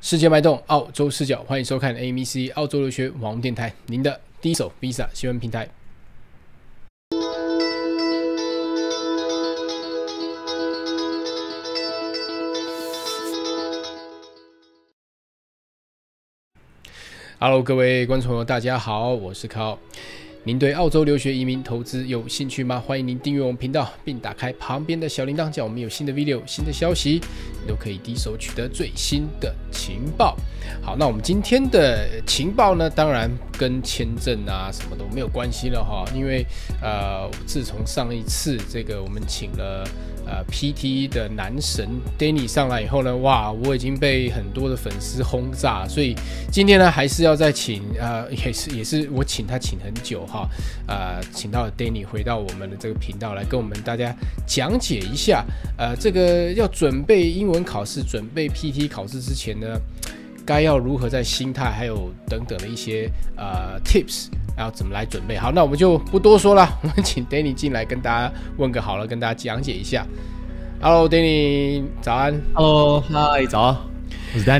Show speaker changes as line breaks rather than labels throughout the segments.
世界脉动，澳洲视角，欢迎收看 AMC 澳洲留学网红电台，您的第一手 Visa 新闻平台。Hello， 各位观众朋友，大家好，我是靠。您对澳洲留学、移民、投资有兴趣吗？欢迎您订阅我们频道，并打开旁边的小铃铛，叫我们有新的 video、新的消息，你都可以第一手取得最新的情报。好，那我们今天的情报呢，当然跟签证啊什么都没有关系了哈，因为自从上一次这个我们请了PT 的男神 Danny 上来以后呢，哇，我已经被很多的粉丝轰炸，所以今天呢还是要再请也是我请他请很久哈，请到 Danny 回到我们的这个频道来跟我们大家讲解一下，这个要准备英文考试、准备 PT 考试之前呢，该要如何在心态还有等等的一些tips。要怎么来准备好？那我们就不多说了，我们请 Danny 进来跟大家问个好了，跟大家讲解一下。Hello Danny， 早安。
Hello， 嗨，早，我是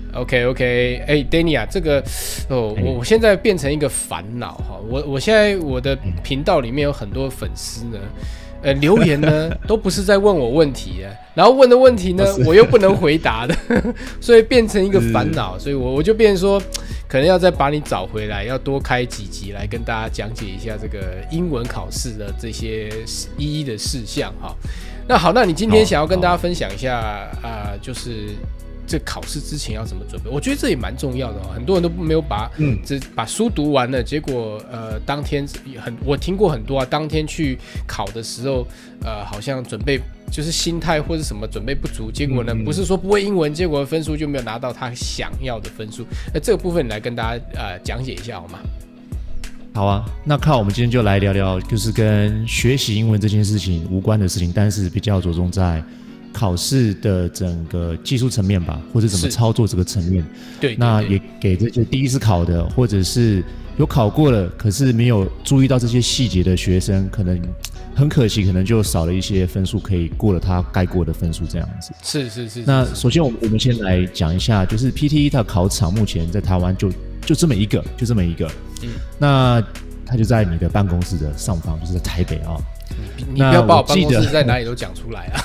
Danny。OK，
Danny 啊，这个我现在变成一个烦恼哈。我现在我的频道里面有很多粉丝呢。留言呢都不是在问我问题，然后问的问题呢我又不能回答的，所以变成一个烦恼，所以我就变成说，可能要再把你找回来，要多开几集来跟大家讲解一下这个英文考试的这些一一的事项哈。那好，那你今天想要跟大家分享一下就是这考试之前要怎么准备？我觉得这也蛮重要的哦。很多人都没有把书读完了，结果当天我听过很多啊，当天去考的时候，好像准备就是心态或是什么准备不足，结果呢不是说不会英文，结果分数就没有拿到他想要的分数。这个部分你来跟大家讲解一下好吗？
好啊，那靠我们今天就来聊聊，就是跟学习英文这件事情无关的事情，但是比较着重在考试的整个技术层面吧，或者怎么操作这个层面。对，那也给这些第一次考的，或者是有考过了，可是没有注意到这些细节的学生，可能很可惜，可能就少了一些分数，可以过了他该过的分数这样子。是。那首先我们先来讲一下，就是 PT 的考场目前在台湾就这么一个，那他就在你的办公室的上方，就是在台北啊。
你不要把我办公室在哪里都讲出来啊！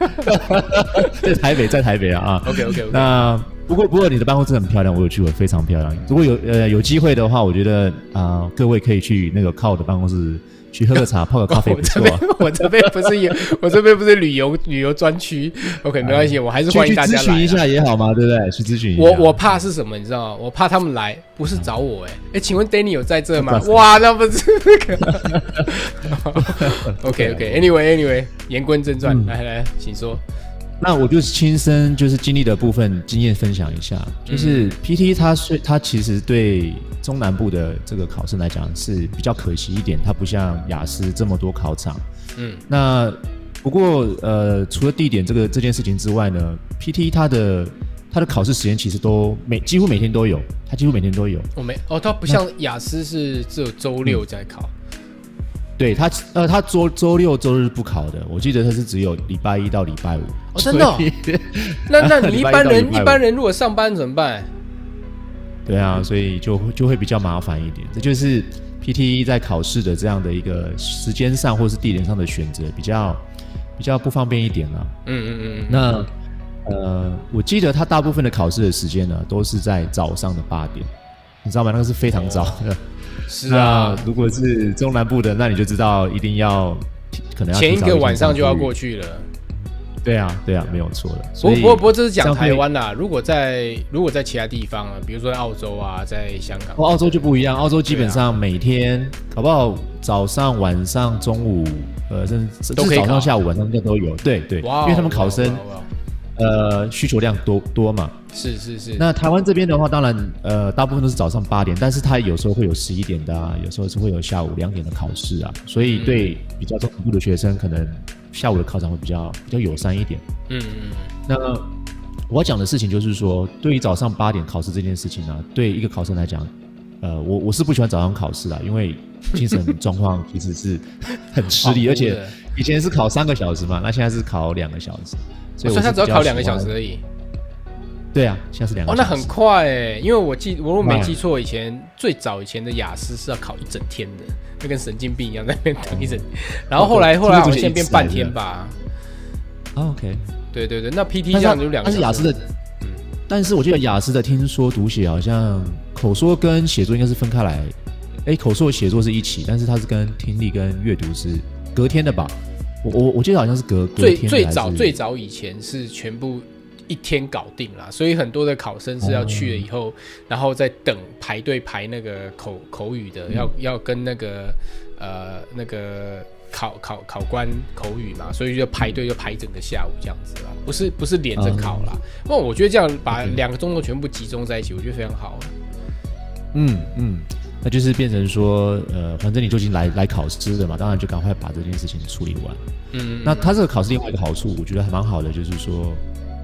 在台北啊
OK。
那不过你的办公室很漂亮，我有去过，非常漂亮。如果有机会的话，我觉得各位可以去那个靠我的办公室去喝个茶，泡个咖啡不错。
我这边不是旅游专区。OK， 没关系，我还是欢迎大家来。
去咨询一下也好嘛，对不对？去咨询一下。
我怕是什么，你知道吗？我怕他们来不是找我请问 Danny 有在这吗？哇，那不是那个。OK，Anyway， 言归正传，来，请说。
那我就亲身就是经历的部分经验分享一下，就是 PT 它其实对中南部的这个考生来讲是比较可惜一点，它不像雅思这么多考场。那不过除了地点这件事情之外呢 ，PT 它的考试时间其实几乎每天都有，它几乎每天都有。
它不像雅思是只有周六在考。
对他周六周日不考的，我记得他是只有礼拜一到礼拜五。
真的那你一般人如果上班怎么办？
对啊，所以就会比较麻烦一点。这就是 PT 在考试的这样的一个时间上或是地点上的选择比较不方便一点了。那我记得他大部分的考试的时间呢都是在早上的8点，你知道吗？那个是非常早的。
是啊，
如果是中南部的，那你就知道一定要可能要
前一个晚上就要过去了。
对啊，没有错的。
不过这是讲台湾啦，如果在其他地方啊，比如说在澳洲啊，在香港，
澳洲就不一样。澳洲基本上每天搞不好早上、晚上、中午，甚至早上、下午、晚上都有。对，因为他们考生需求量多嘛。
是。
那台湾这边的话，当然大部分都是早上8点，但是它有时候会有11点的有时候是会有下午2点的考试啊，所以对比较中南部的学生，可能下午的考场会比较友善一点。那我要讲的事情就是说，对于早上8点考试这件事情呢，对一个考生来讲，我是不喜欢早上考试啦，因为精神状况其实是很吃力，而且以前是考3个小时嘛，那现在是考2个小时，
所以他只要考2个小时而已。
对啊，现在是2个小时。
那很快哎，因为我如果没记错，最早以前的雅思是要考1整天的，就跟神经病一样在那边等1整天。然后后来好像现在变半天吧。
OK，
对，那 PT 这样就2个小时。
但是雅思的，但是我记得雅思的听说读写好像口说跟写作应该是分开来。口说写作是一起，但是它是跟听力跟阅读是隔天的吧？我记得好像是隔天的。
最早以前是全部1天搞定啦，所以很多的考生是要去了以后，然后再排队排那个口语的，要跟那个考官口语嘛，所以就排队就排整个下午这样子啦，不是连着考啦。那我觉得这样把2个钟头全部集中在一起，我觉得非常好。
那就是变成说，反正你就已经来考试了嘛，当然就赶快把这件事情处理完。那他这个考试另外一个好处，我觉得还蛮好的，就是说，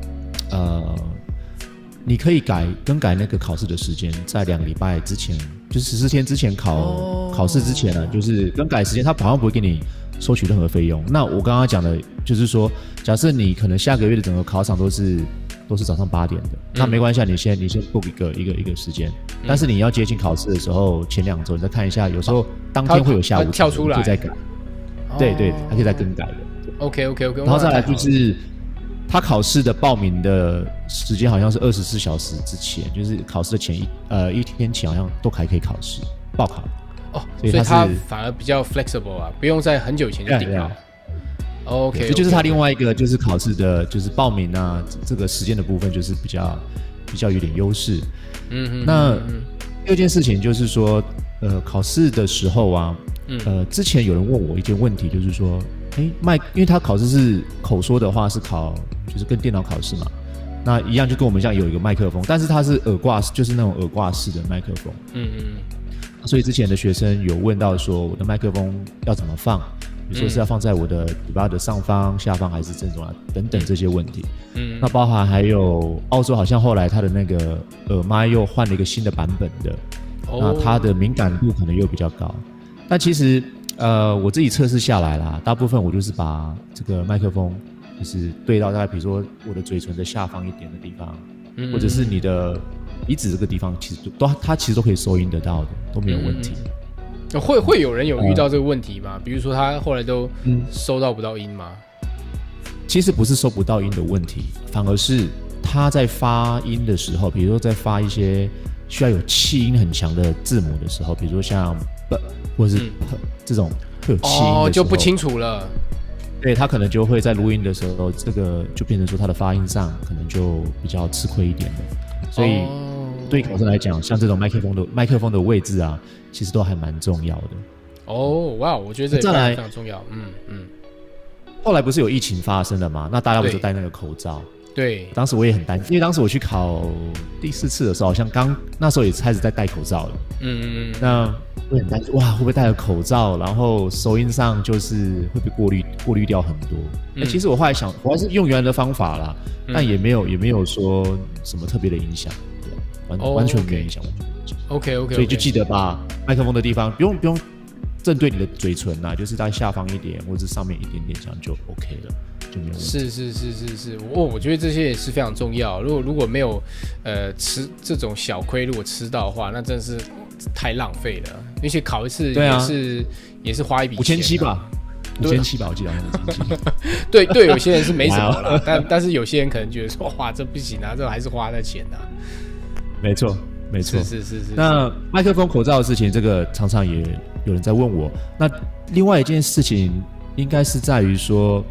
你可以更改那个考试的时间，在2个礼拜之前，就是14天之前考试之前呢，就是更改时间，他好像不会给你收取任何费用。那我刚刚讲的就是说，假设你可能下个月的整个考场都是早上8点的，那没关系，你先 book 一个时间，但是你要接近考试的时候，前2周你再看一下，有时候当天会有下午
跳出来，
可以再改，对，还可以再更改的。
OK，
然后再来就是他考试的报名的时间好像是24小时之前，就是考试的前一天前好像都还可以报考。
所以他反而比较 flexible 啊，不用在很久以前就定好。OK，
这就是他另外一个就是考试的，就是报名啊，这个时间的部分就是比较有点优势。那第二件事情就是说，考试的时候啊，之前有人问我一件问题，就是说，因为他考试是口说的话是就是跟电脑考试嘛，那一样就跟我们一样有一个麦克风，但是它是耳挂，就是那种耳挂式的麦克风。所以之前的学生有问到说，我的麦克风要怎么放？比如说是要放在我的嘴巴的上方、下方还是正中啊？等等这些问题。那包含还有澳洲好像后来它的那个耳麦又换了一个新的版本的，那它的敏感度可能又比较高。但其实我自己测试下来啦，大部分我就是把这个麦克风就是对到大概比如说我的嘴唇的下方一点的地方，或者是你的鼻子这个地方，它其实都可以收音得到的，都没有问题。
会有人有遇到这个问题吗？比如说他后来都收到不到音吗？
其实不是收不到音的问题，反而是他在发音的时候，比如说在发一些需要有气音很强的字母的时候，比如说像 b 或者是 p 这种会有气音的时候，
就不清楚了。
对，他可能就会在录音的时候，这个就变成说他的发音上可能就比较吃亏一点的。所以对考生来讲，像这种麦克风的位置啊，其实都还蛮重要的。
哇，我觉得这非常重要。
后来不是有疫情发生了嘛？那大家不是戴那个口罩？
对，
当时我也很担心，因为当时我去考第4次的时候，好像那时候也开始在戴口罩了。那我很担心，哇，会不会戴了口罩，然后收音上就是会被过滤掉很多？其实我后来想，我还是用原来的方法啦，但也没有说什么特别的影响，完全没有影响。
OK，
所以就记得把麦克风的地方不用正对你的嘴唇啦，就是在下方一点或者是上面一点点，这样就 OK 了。就没有问题。
是，我觉得这些也是非常重要。如果没有吃这种小亏，如果吃到的话，那真的是太浪费了。而且考一次也是花一笔钱
，5700吧，5700吧，我记得
对，有些人是没什么啦，但是有些人可能觉得说，哇，这不行啊，这还是花了钱啊。
没错。
是。
那麦克风口罩的事情，这个常常也有人在问我。那另外一件事情，应该是在于说，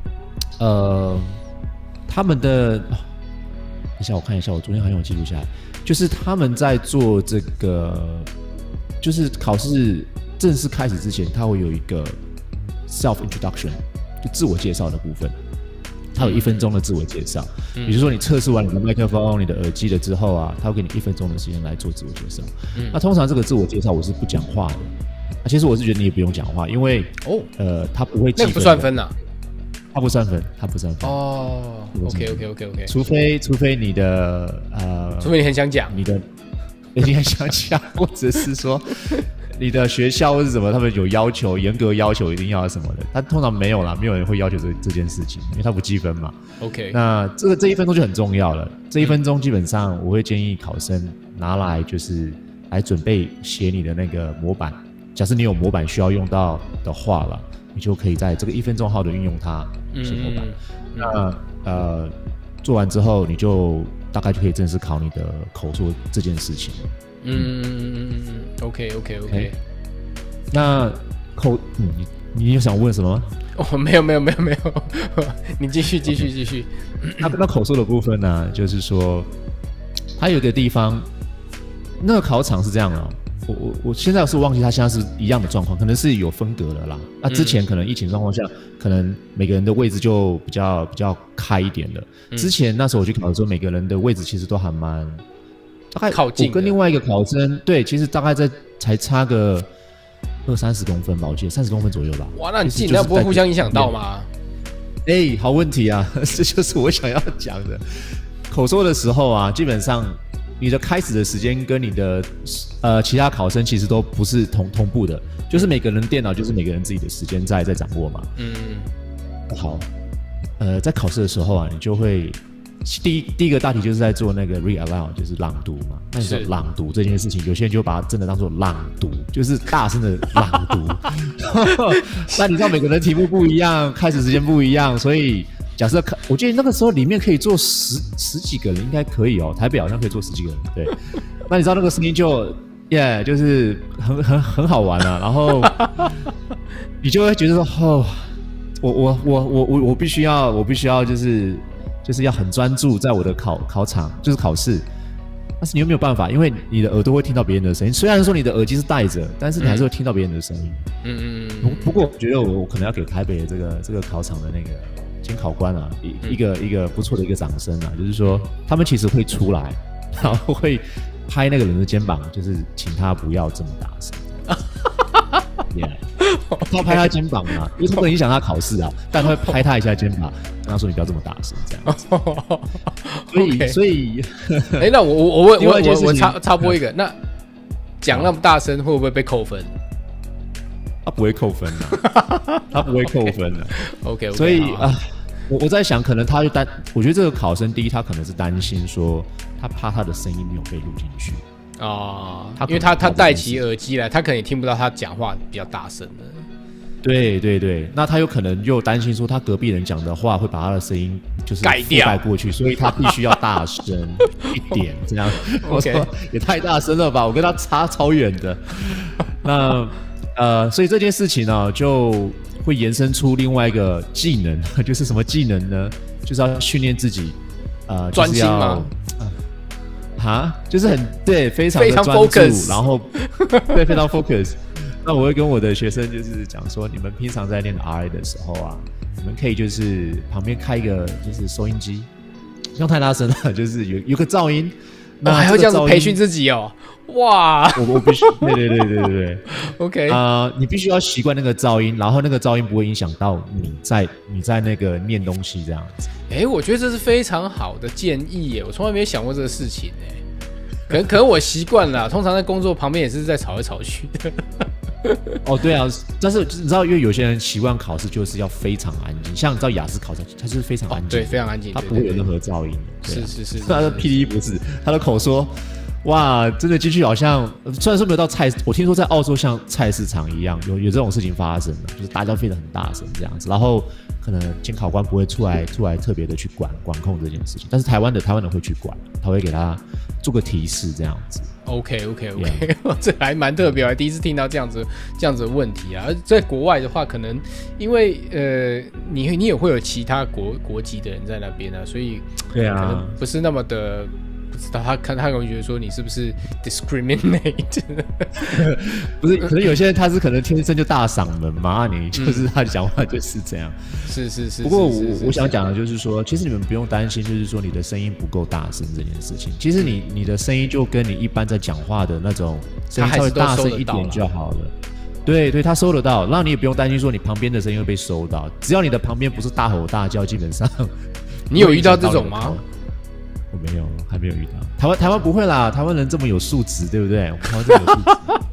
他们的，等一下我看一下，我昨天好像有记录下来，就是他们在做这个，就是考试正式开始之前，他会有一个 self introduction， 就自我介绍的部分。它有1分钟的自我介绍，比如说你测试完你的麦克风、你的耳机了之后啊，它会给你1分钟的时间来做自我介绍。那通常这个自我介绍我是不讲话的，其实我是觉得你也不用讲话，因为它不会计分，
那不算分啊，
它不算分。
OK，
除非你的
除非你很想讲，
你很想讲，或者是说你的学校或是什么，他们有要求，严格要求一定要什么的，但通常没有啦，没有人会要求这件事情，因为他不计分嘛。
OK，
那这1分钟就很重要了。这1分钟基本上我会建议考生拿来就是来准备写你的那个模板。假设你有模板需要用到的话了，你就可以在这个1分钟好的运用它写模板。那做完之后，你就大概就可以正式考你的口说这件事情。
OK。
那你有想问什么吗？
哦，没有，你继续。
那口说的部分呢，就是说，它有一个地方，那个考场是这样的。我现在是忘记它现在是一样的状况，可能是有分隔的啦。那之前可能疫情状况下，可能每个人的位置就比较开一点了。之前那时候我去考的时候，每个人的位置其实都还蛮大概
靠近。
我跟另外一个考生，对，其实大概才差个20-30公分吧，我记得30公分左右吧。
哇，那很近，那不会互相影响到吗？
好问题啊，这就是我想要讲的。口说的时候啊，基本上你的开始的时间跟你的其他考生其实都不是同步的，就是每个人电脑就是每个人自己的时间在掌握嘛。好，在考试的时候啊，你就会第一个大题就是在做那个 read aloud， 就是朗读嘛。那你说朗读这件事情，有些人就把它真的当做朗读，就是大声的朗读。那你知道每个人题目不一样，开始时间不一样，所以假设我记得那个时候里面可以坐十几个人，应该可以哦。台北好像可以坐10几个人，对。那你知道那个声音就是很好玩啊。然后你就会觉得说，我必须要就是要很专注在我的考场，就是考试。但是你又没有办法，因为你的耳朵会听到别人的声音。虽然说你的耳机是戴着，但是你还是会听到别人的声音。不过我觉得我可能要给台北的这个考场的那个监考官啊，一个不错的一个掌声啊，就是说他们其实会出来，然后会拍那个人的肩膀，就是请他不要这么大声。他拍他肩膀啊，因为他不能影响他考试啊，但他会拍他一下肩膀，跟他说你不要这么大声，这样子。所以，
那我插播一个，那讲那么大声会不会被扣分？
他不会扣分的，他不会扣分的。
OK，
所以我在想，可能他就我觉得这个考生第一，他可能是担心说，他怕他的声音没有被录进去。
因为他戴起耳机来，他可能也听不到他讲话比较大声的。
对，那他有可能又担心说他隔壁人讲的话会把他的声音就是覆盖过去，所以他必须要大声一点，这样。我说也太大声了吧，我跟他差超远的。那所以这件事情呢，就会延伸出另外一个技能，就是什么技能呢？就是要训练自己，
专心吗？
就是非常的专注，
focus，
然后非常 focus。那我会跟我的学生就是讲说，你们平常在练 RA 的时候啊，你们可以就是旁边开一个就是收音机，不用太大声了，就是有个噪音。
那还要这样子培训自己哦，哇！
我必须对
，OK
你必须要习惯那个噪音，然后那个噪音不会影响到你在那个念东西这样子。
我觉得这是非常好的建议耶，我从来没想过这个事情耶。可能我习惯了，通常在工作旁边也是在吵来吵去的。
对啊，但是你知道，因为有些人习惯考试就是要非常安静，像你知道雅思考试，它是非常安静，
对，非常安静，
它不会有任何噪音。
是。
他的 PD 不是，他的口说，哇，真的进去好像，虽然说没有到我听说在澳洲像菜市场一样，有这种事情发生的，就是大家飞得很大声这样子，然后可能监考官不会出来特别的去管控这件事情，但是台湾的会去管，他会给他做个提示这样子。
OK， 这还蛮特别，我还第一次听到这样子的问题啊。在国外的话，可能因为你也会有其他国籍的人在那边啊，所以
对啊，
可能不是那么的。不知道他可能觉得说你是不是 discriminate？
不是，可能有些人他是可能天生就大嗓门嘛，你就是他讲话就是这样。
是。
不过我想讲的就是说，其实你们不用担心，就是说你的声音不够大声这件事情。其实你的声音就跟你一般在讲话的那种声音稍微大声一点就好了。对，他收得到，然后你也不用担心说你旁边的声音会被收到。只要你的旁边不是大吼大叫，基本上
你有遇到这种吗？
我没有，还没有遇到。台湾不会啦，台湾人这么有素质，对不对？我们台湾这么有素质。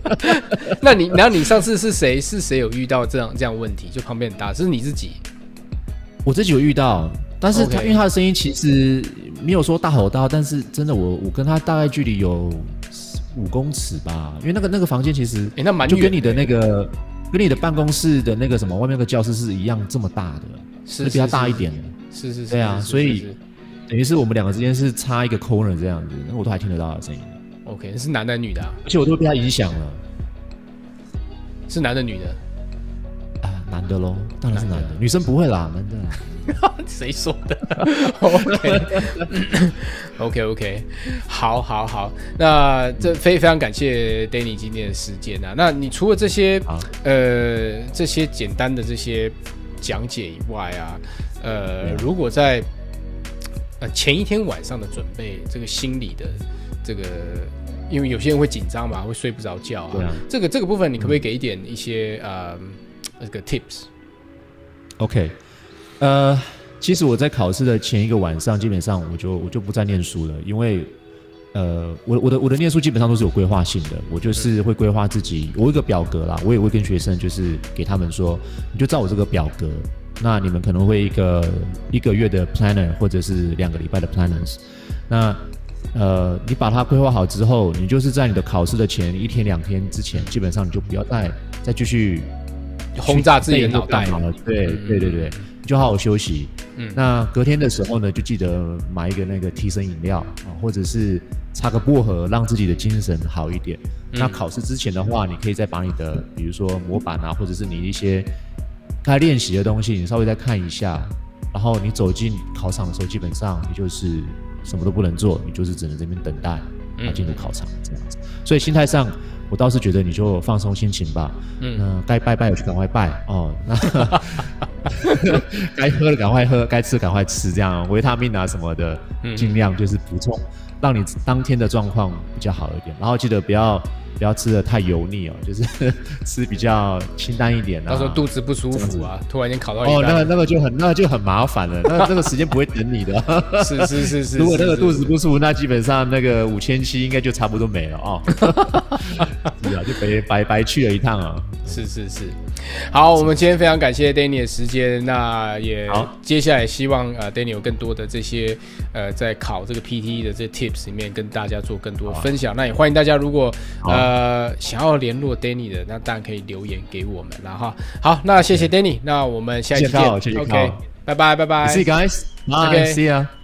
然后你上次是谁有遇到这样问题，就旁边很大，是你自己？
我自己有遇到，但是因为他的声音其实没有说大吼大，但是真的我跟他大概距离有5公尺吧，因为那个房间其实
那蛮
就跟你的那个跟你的办公室的那个什么外面那个教室是一样这么大的，
是
比较大一点的，
是，
对啊，所以等于是我们2个之间是差一个 corner 这样子，那我都还听得到他的声音。
OK， 是男的女的啊？
而且我都被他影响了。
是男的女的？
男的咯，当然是男的，女生不会啦，男的啦。
谁说的？OK， 好，那这非常感谢 Danny 今天的时间啊。那你除了这些这些简单的这些讲解以外啊，如果在前一天晚上的准备，这个心理的这个，因为有些人会紧张嘛，会睡不着觉啊。这个部分你可不可以给一些这个 tips？OK，
其实我在考试的前一个晚上，基本上我就不再念书了，因为我的念书基本上都是有规划性的，我就是会规划自己，我有一个表格啦，我也会跟学生就是给他们说，你就照我这个表格，那你们可能会一个月的 planner 或者是2个礼拜的 planners， 那你把它规划好之后，你就是在你的考试的前1天2天之前，基本上你就不要再继续
轰炸自己的脑袋
了。对，你就好好休息。那隔天的时候呢，就记得买一个那个提神饮料或者是擦个薄荷，让自己的精神好一点。那考试之前的话，你可以再把你的比如说模板啊，或者是你一些该练习的东西，你稍微再看一下。然后你走进考场的时候，基本上你就是什么都不能做，你就是只能这边等待进入考场这样子。所以心态上，我倒是觉得你就放松心情吧。该拜拜我就赶快拜哦。那该喝的赶快喝，该吃赶快吃，这样维他命啊什么的，尽量就是补充，让你当天的状况比较好一点。然后记得不要吃的太油腻哦，就是吃比较清淡一点啊。
到时候肚子不舒服啊，突然间考到一半，
那个就很麻烦了，那个时间不会等你的。
是。
如果那个肚子不舒服，那基本上那个5700应该就差不多没了哦。是啊，就白去了一趟啊。
是。好，我们今天非常感谢 Danny 的时间，那也接下来希望Danny 有更多的这些在考这个 PTE 的这 tips 里面跟大家做更多分享。那也欢迎大家如果想要联络 Danny 的，那当然可以留言给我们了哈。好，那谢谢 Danny， 那我们下一期见。
谢谢
OK， 拜拜。
See you guys. Bye. See ya.